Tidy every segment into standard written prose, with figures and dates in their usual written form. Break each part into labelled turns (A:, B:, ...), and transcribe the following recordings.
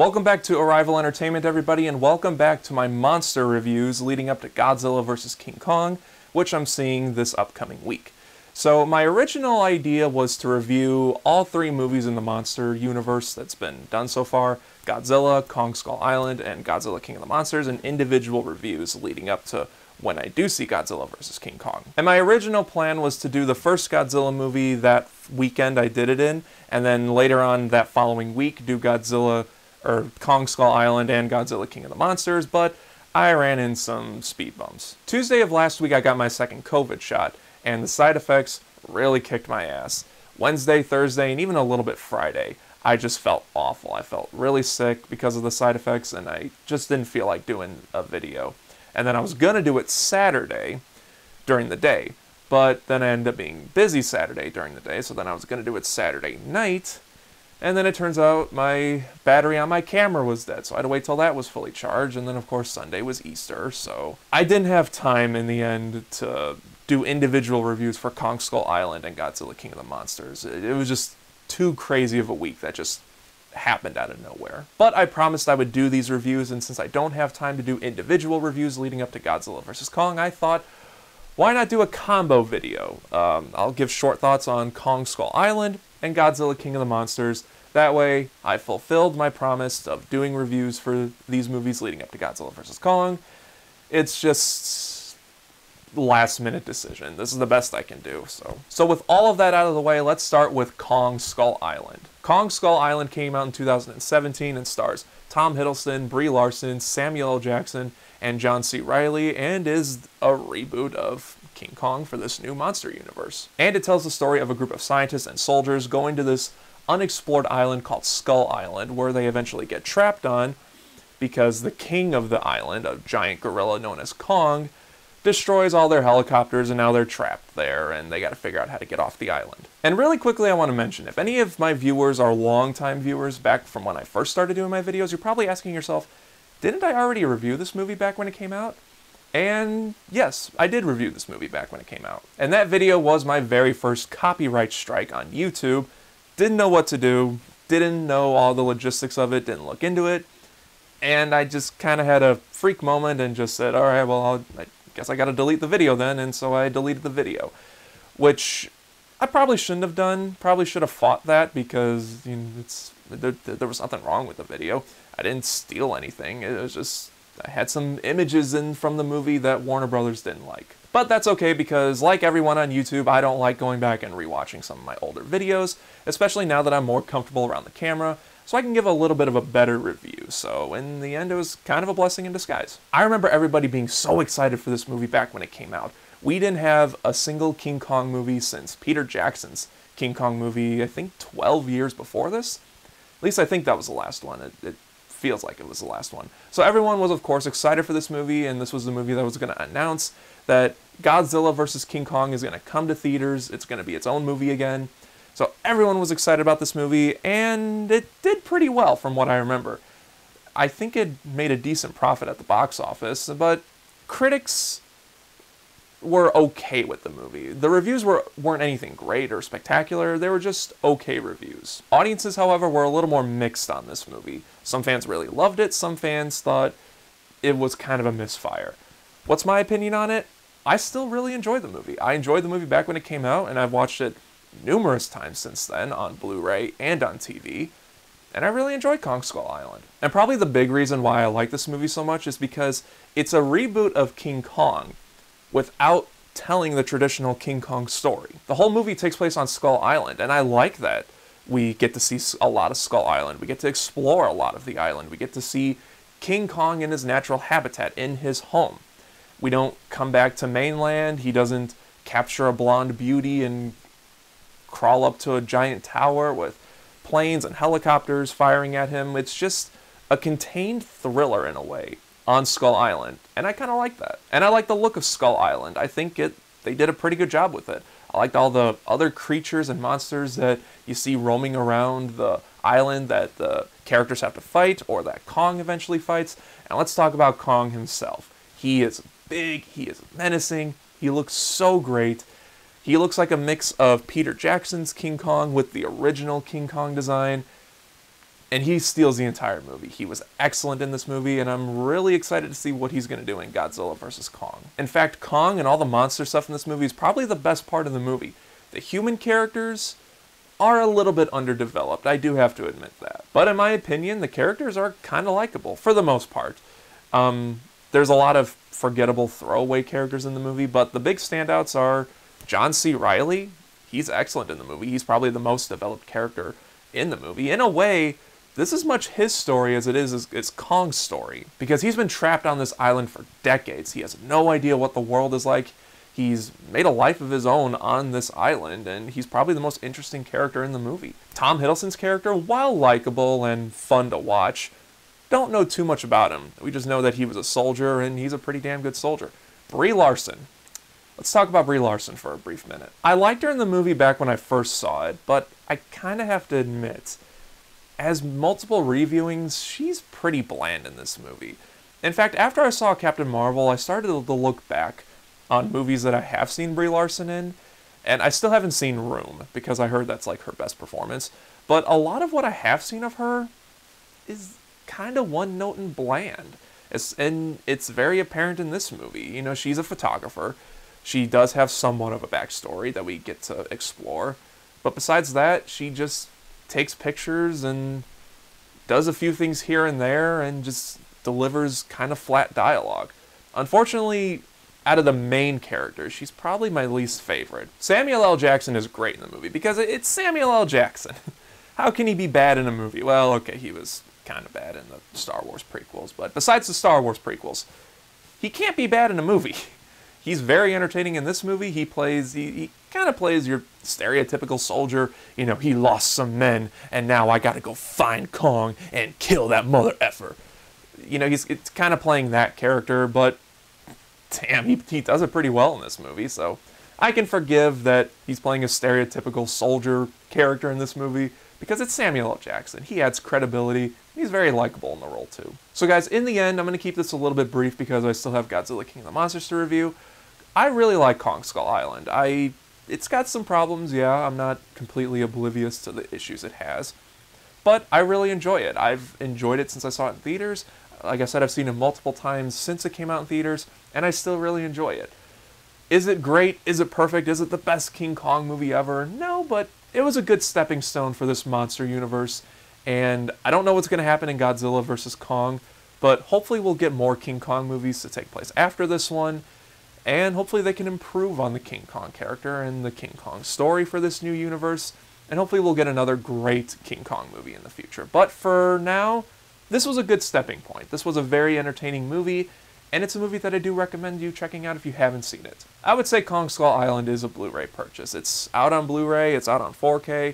A: Welcome back to Arrival Entertainment, everybody, and welcome back to my monster reviews leading up to Godzilla vs. King Kong, which I'm seeing this upcoming week. So my original idea was to review all three movies in the monster universe that's been done so far, Godzilla, Kong Skull Island, and Godzilla King of the Monsters, in individual reviews leading up to when I do see Godzilla vs. King Kong. And my original plan was to do the first Godzilla movie that weekend I did it in, and then later on that following week do Godzilla or Kong Skull Island and Godzilla King of the Monsters, but I ran in some speed bumps. Tuesday of last week I got my second COVID shot, and the side effects really kicked my ass. Wednesday, Thursday, and even a little bit Friday, I just felt awful. I felt really sick because of the side effects, and I just didn't feel like doing a video. And then I was gonna do it Saturday during the day, but then I ended up being busy Saturday during the day, so then I was gonna do it Saturday night, and then it turns out my battery on my camera was dead, so I had to wait till that was fully charged, and then of course Sunday was Easter, so I didn't have time in the end to do individual reviews for Kong Skull Island and Godzilla King of the Monsters. It was just too crazy of a week that just happened out of nowhere. But I promised I would do these reviews, and since I don't have time to do individual reviews leading up to Godzilla vs. Kong, I thought, why not do a combo video? I'll give short thoughts on Kong Skull Island and Godzilla King of the Monsters. That way, I fulfilled my promise of doing reviews for these movies leading up to Godzilla vs. Kong. It's just last minute decision. This is the best I can do. So with all of that out of the way, let's start with Kong Skull Island. Kong Skull Island came out in 2017 and stars Tom Hiddleston, Brie Larson, Samuel L. Jackson, and John C. Reilly, and is a reboot of King Kong for this new monster universe. And it tells the story of a group of scientists and soldiers going to this unexplored island called Skull Island, where they eventually get trapped on because the king of the island, a giant gorilla known as Kong, destroys all their helicopters, and now they're trapped there, and they gotta figure out how to get off the island. And really quickly I want to mention, if any of my viewers are longtime viewers back from when I first started doing my videos, you're probably asking yourself, didn't I already review this movie back when it came out? And yes, I did review this movie back when it came out. And that video was my very first copyright strike on YouTube. Didn't know what to do, didn't know all the logistics of it, didn't look into it, and I just kind of had a freak moment and just said, alright, well, I guess I gotta delete the video then, and so I deleted the video. Which I probably shouldn't have done, probably should have fought that, because you know, there was nothing wrong with the video. I didn't steal anything, it was just, I had some images in from the movie that Warner Brothers didn't like. But that's okay, because like everyone on YouTube, I don't like going back and rewatching some of my older videos, especially now that I'm more comfortable around the camera, so I can give a little bit of a better review. So in the end, it was kind of a blessing in disguise. I remember everybody being so excited for this movie back when it came out. We didn't have a single King Kong movie since Peter Jackson's King Kong movie, I think 12 years before this. At least I think that was the last one. It feels like it was the last one. So everyone was, of course, excited for this movie, and this was the movie that was going to announce that Godzilla vs. King Kong is going to come to theaters. It's going to be its own movie again. So everyone was excited about this movie, and it did pretty well from what I remember. I think it made a decent profit at the box office, but critics were okay with the movie. The reviews weren't anything great or spectacular, they were just okay reviews. Audiences, however, were a little more mixed on this movie. Some fans really loved it, some fans thought it was kind of a misfire. What's my opinion on it? I still really enjoy the movie. I enjoyed the movie back when it came out, and I've watched it numerous times since then on Blu-ray and on TV, and I really enjoyed Kong Skull Island. And probably the big reason why I like this movie so much is because it's a reboot of King Kong without telling the traditional King Kong story. The whole movie takes place on Skull Island, and I like that. We get to see a lot of Skull Island, we get to explore a lot of the island, we get to see King Kong in his natural habitat, in his home. We don't come back to mainland, he doesn't capture a blonde beauty and crawl up to a giant tower with planes and helicopters firing at him. It's just a contained thriller in a way on Skull Island, and I kind of like that. And I like the look of Skull Island. I think they did a pretty good job with it. I liked all the other creatures and monsters that you see roaming around the island that the characters have to fight, or that Kong eventually fights. And let's talk about Kong himself. He is big, he is menacing, he looks so great. He looks like a mix of Peter Jackson's King Kong with the original King Kong design. and he steals the entire movie. He was excellent in this movie, and I'm really excited to see what he's going to do in Godzilla vs. Kong. In fact, Kong and all the monster stuff in this movie is probably the best part of the movie. The human characters are a little bit underdeveloped, I do have to admit that. But in my opinion, the characters are kind of likable, for the most part. There's a lot of forgettable throwaway characters in the movie, but the big standouts are John C. Reilly. He's excellent in the movie. He's probably the most developed character in the movie. In a way, this is much his story as it is Kong's story, because he's been trapped on this island for decades. He has no idea what the world is like. He's made a life of his own on this island, and he's probably the most interesting character in the movie. Tom Hiddleston's character, while likable and fun to watch, don't know too much about him. We just know that he was a soldier, and he's a pretty damn good soldier. Brie Larson. Let's talk about Brie Larson for a brief minute. I liked her in the movie back when I first saw it, but I kind of have to admit, as multiple reviewings, she's pretty bland in this movie. In fact, after I saw Captain Marvel, I started to look back on movies that I have seen Brie Larson in, and I still haven't seen Room, because I heard that's like her best performance, but a lot of what I have seen of her is kind of one note and bland. And it's very apparent in this movie. You know, she's a photographer. She does have somewhat of a backstory that we get to explore, but besides that, she just takes pictures and does a few things here and there and just delivers kind of flat dialogue. Unfortunately, out of the main characters, she's probably my least favorite. Samuel L. Jackson is great in the movie because it's Samuel L. Jackson. How can he be bad in a movie? Well, okay, he was kind of bad in the Star Wars prequels, but besides the Star Wars prequels, he can't be bad in a movie. He's very entertaining in this movie. He kind of plays your stereotypical soldier. You know, he lost some men, and now I gotta go find Kong and kill that mother effer. You know, it's kind of playing that character, but damn, he does it pretty well in this movie, so I can forgive that he's playing a stereotypical soldier character in this movie, because it's Samuel L. Jackson. He adds credibility. He's very likable in the role, too. So guys, in the end, I'm going to keep this a little bit brief because I still have Godzilla King of the Monsters to review. I really like Kong Skull Island. It's got some problems, yeah. I'm not completely oblivious to the issues it has, but I really enjoy it. I've enjoyed it since I saw it in theaters. Like I said, I've seen it multiple times since it came out in theaters, and I still really enjoy it. Is it great? Is it perfect? Is it the best King Kong movie ever? No, but it was a good stepping stone for this monster universe, and I don't know what's going to happen in Godzilla vs. Kong, but hopefully we'll get more King Kong movies to take place after this one, and hopefully they can improve on the King Kong character and the King Kong story for this new universe, and hopefully we'll get another great King Kong movie in the future. But for now, this was a good stepping point. This was a very entertaining movie, and it's a movie that I do recommend you checking out if you haven't seen it. I would say Kong Skull Island is a Blu-ray purchase. It's out on Blu-ray, it's out on 4K,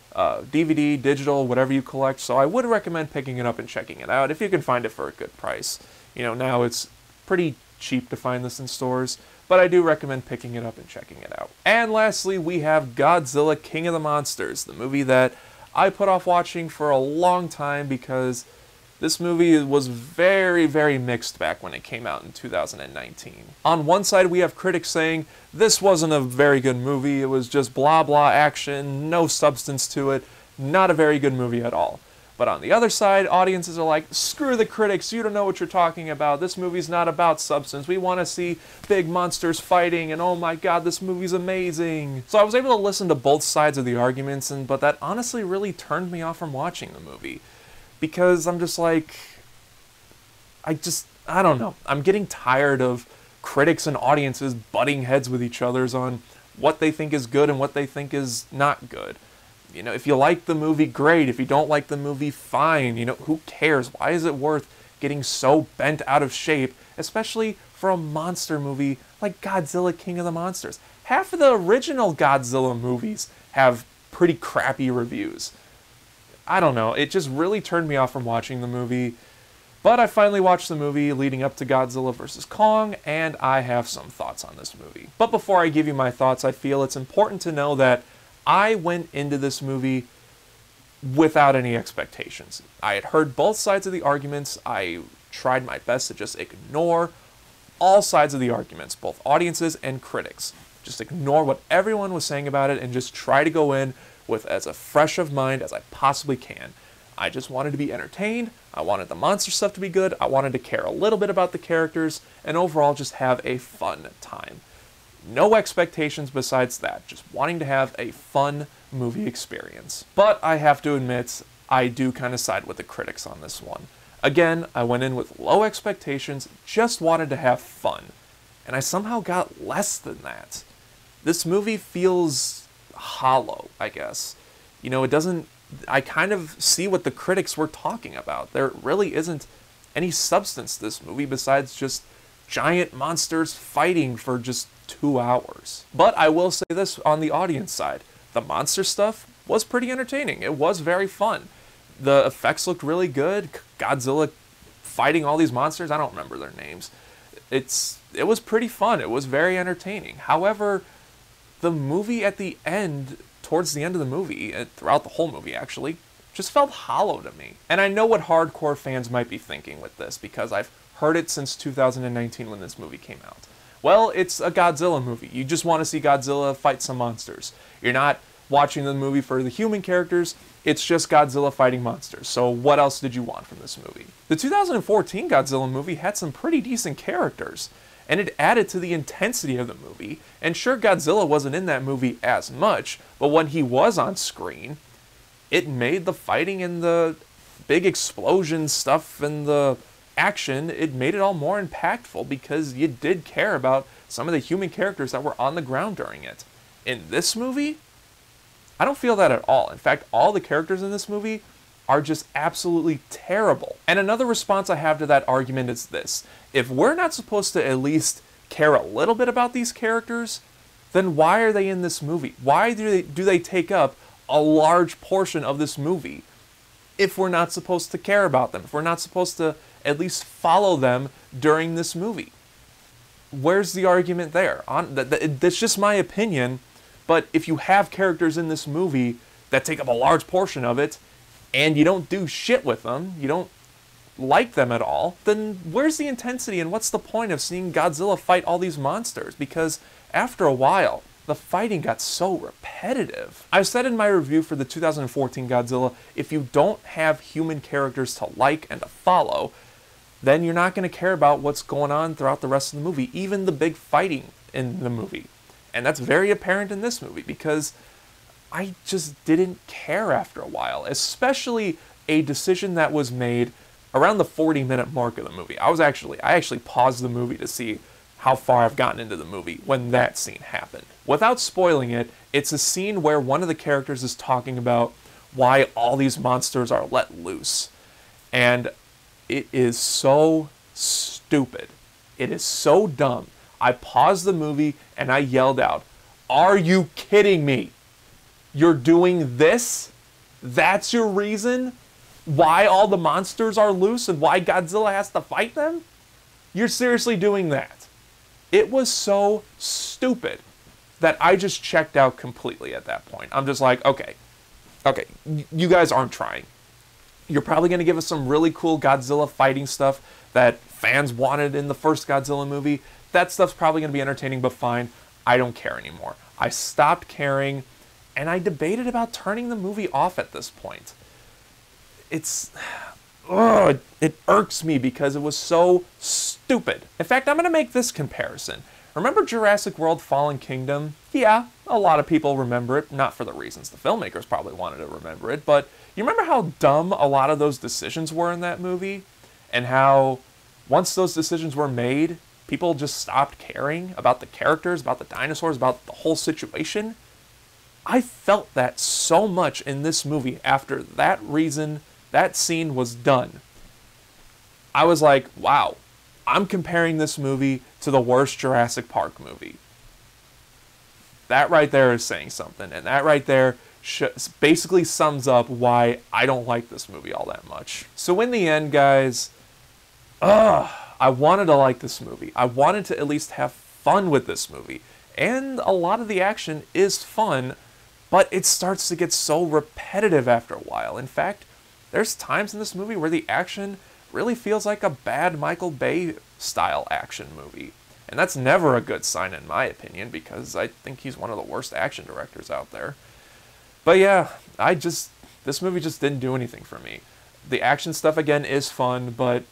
A: DVD, digital, whatever you collect, so I would recommend picking it up and checking it out if you can find it for a good price. You know, now it's pretty cheap to find this in stores, but I do recommend picking it up and checking it out. And lastly, we have Godzilla King of the Monsters, the movie that I put off watching for a long time because this movie was very, very mixed back when it came out in 2019. On one side, we have critics saying, this wasn't a very good movie, it was just blah blah action, no substance to it, not a very good movie at all. But on the other side, audiences are like, screw the critics, you don't know what you're talking about, this movie's not about substance, we want to see big monsters fighting, and oh my god, this movie's amazing. So I was able to listen to both sides of the arguments, but that honestly really turned me off from watching the movie. Because I'm just like, I don't know. I'm getting tired of critics and audiences butting heads with each other on what they think is good and what they think is not good. You know, if you like the movie, great. If you don't like the movie, fine. You know, who cares? Why is it worth getting so bent out of shape, especially for a monster movie like Godzilla King of the Monsters? Half of the original Godzilla movies have pretty crappy reviews. I don't know, it just really turned me off from watching the movie, but I finally watched the movie leading up to Godzilla vs. Kong, and I have some thoughts on this movie. But before I give you my thoughts, I feel it's important to know that I went into this movie without any expectations. I had heard both sides of the arguments, I tried my best to just ignore all sides of the arguments, both audiences and critics. Just ignore what everyone was saying about it and just try to go in with as a fresh of mind as I possibly can. I just wanted to be entertained, I wanted the monster stuff to be good, I wanted to care a little bit about the characters, and overall just have a fun time. No expectations besides that, just wanting to have a fun movie experience. But I have to admit, I do kind of side with the critics on this one. Again, I went in with low expectations, just wanted to have fun, and I somehow got less than that. This movie feels hollow, I guess. You know, it doesn't... I kind of see what the critics were talking about. There really isn't any substance to this movie besides just giant monsters fighting for just 2 hours. But I will say this on the audience side. The monster stuff was pretty entertaining. It was very fun. The effects looked really good. Godzilla fighting all these monsters, I don't remember their names. It was pretty fun. It was very entertaining. However, the movie at the end, towards the end of the movie, throughout the whole movie actually, just felt hollow to me. And I know what hardcore fans might be thinking with this, because I've heard it since 2019 when this movie came out. Well, it's a Godzilla movie. You just want to see Godzilla fight some monsters. You're not watching the movie for the human characters, it's just Godzilla fighting monsters. So what else did you want from this movie? The 2014 Godzilla movie had some pretty decent characters, and it added to the intensity of the movie. And sure, Godzilla wasn't in that movie as much, but when he was on screen, it made the fighting and the big explosion stuff and the action, it made it all more impactful because you did care about some of the human characters that were on the ground during it. In this movie, I don't feel that at all. In fact, all the characters in this movie are just absolutely terrible. And another response I have to that argument is this. If we're not supposed to at least care a little bit about these characters, then why are they in this movie? Why do they take up a large portion of this movie if we're not supposed to care about them, if we're not supposed to at least follow them during this movie? Where's the argument there? That's just my opinion, but if you have characters in this movie that take up a large portion of it, and you don't do shit with them, you don't like them at all, then where's the intensity and what's the point of seeing Godzilla fight all these monsters? Because after a while, the fighting got so repetitive. I've said in my review for the 2014 Godzilla, if you don't have human characters to like and to follow, then you're not going to care about what's going on throughout the rest of the movie, even the big fighting in the movie. And that's very apparent in this movie because I just didn't care after a while, especially a decision that was made around the 40-minute mark of the movie. I actually paused the movie to see how far I've gotten into the movie when that scene happened. Without spoiling it, it's a scene where one of the characters is talking about why all these monsters are let loose. And it is so stupid. It is so dumb. I paused the movie and I yelled out, "Are you kidding me? You're doing this? That's your reason why all the monsters are loose and why Godzilla has to fight them? You're seriously doing that?" It was so stupid that I just checked out completely at that point. I'm just like, okay, you guys aren't trying. You're probably going to give us some really cool Godzilla fighting stuff that fans wanted in the first Godzilla movie. That stuff's probably going to be entertaining, but fine. I don't care anymore. I stopped caring, and I debated about turning the movie off at this point. It irks me because it was so stupid. In fact, I'm going to make this comparison. Remember Jurassic World Fallen Kingdom? Yeah, a lot of people remember it, not for the reasons the filmmakers probably wanted to remember it, but you remember how dumb a lot of those decisions were in that movie? And how once those decisions were made, people just stopped caring about the characters, about the dinosaurs, about the whole situation? I felt that so much in this movie after that scene was done. I was like, wow, I'm comparing this movie to the worst Jurassic Park movie. That right there is saying something, and that right there basically sums up why I don't like this movie all that much. So in the end, guys, I wanted to like this movie. I wanted to at least have fun with this movie. And a lot of the action is fun, but it starts to get so repetitive after a while. In fact, there's times in this movie where the action really feels like a bad Michael Bay style action movie. And that's never a good sign in my opinion, because I think he's one of the worst action directors out there. But yeah, I just this movie just didn't do anything for me. The action stuff, again, is fun, but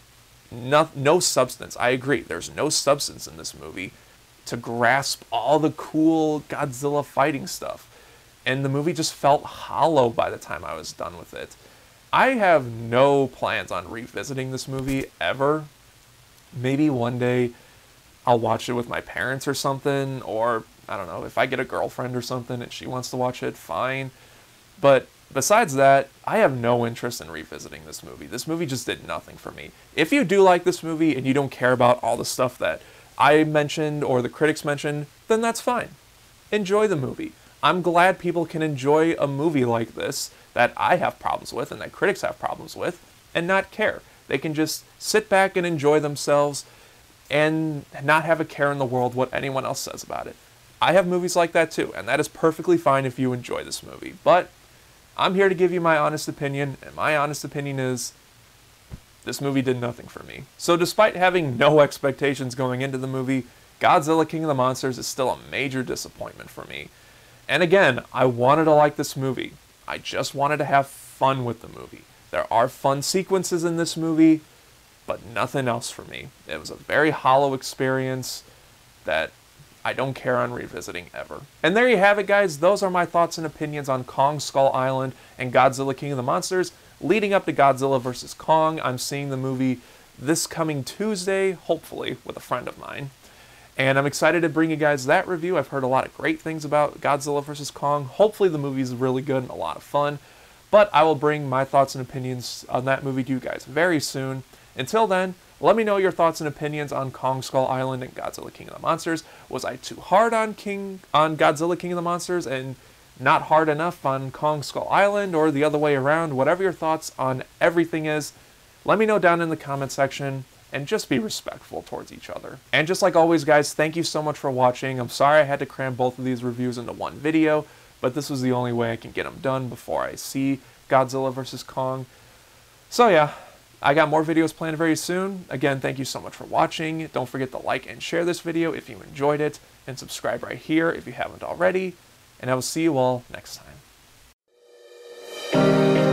A: no substance. I agree, there's no substance in this movie to grasp all the cool Godzilla fighting stuff. And the movie just felt hollow by the time I was done with it. I have no plans on revisiting this movie ever. Maybe one day I'll watch it with my parents or something, or I don't know, if I get a girlfriend or something and she wants to watch it, fine. But besides that, I have no interest in revisiting this movie. This movie just did nothing for me. If you do like this movie and you don't care about all the stuff that I mentioned or the critics mentioned, then that's fine. Enjoy the movie. I'm glad people can enjoy a movie like this that I have problems with and that critics have problems with and not care. They can just sit back and enjoy themselves and not have a care in the world what anyone else says about it. I have movies like that too, and that is perfectly fine if you enjoy this movie. But I'm here to give you my honest opinion, and my honest opinion is this movie did nothing for me. So despite having no expectations going into the movie, Godzilla King of the Monsters is still a major disappointment for me. And again, I wanted to like this movie. I just wanted to have fun with the movie. There are fun sequences in this movie, but nothing else for me. It was a very hollow experience that I don't care on revisiting ever. And there you have it, guys. Those are my thoughts and opinions on Kong Skull Island and Godzilla King of the Monsters leading up to Godzilla vs. Kong. I'm seeing the movie this coming Tuesday, hopefully, with a friend of mine. And I'm excited to bring you guys that review. I've heard a lot of great things about Godzilla vs. Kong. Hopefully the movie's really good and a lot of fun. But I will bring my thoughts and opinions on that movie to you guys very soon. Until then, let me know your thoughts and opinions on Kong Skull Island and Godzilla King of the Monsters. Was I too hard on Godzilla King of the Monsters and not hard enough on Kong Skull Island, or the other way around? Whatever your thoughts on everything is, let me know down in the comment section, and just be respectful towards each other. And just like always, guys, thank you so much for watching. I'm sorry I had to cram both of these reviews into one video, but this was the only way I can get them done before I see Godzilla vs. Kong. So yeah, I got more videos planned very soon. Again, thank you so much for watching. Don't forget to like and share this video if you enjoyed it, and subscribe right here if you haven't already. And I will see you all next time.